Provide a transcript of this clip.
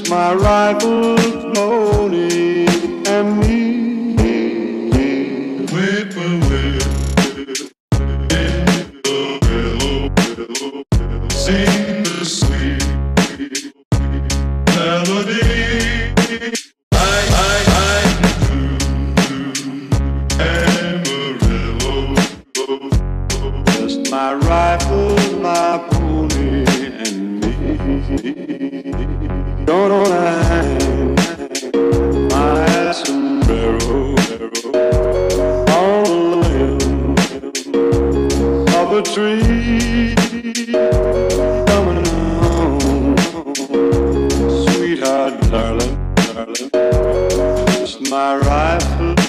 my rifle, pony, and me. Whippoorwill, sing the sweet melody. Just my rifle, my pony, and me. Gonna hang my sombrero on the limb of a tree. Coming home, sweetheart, darling, darling. Just my rifle.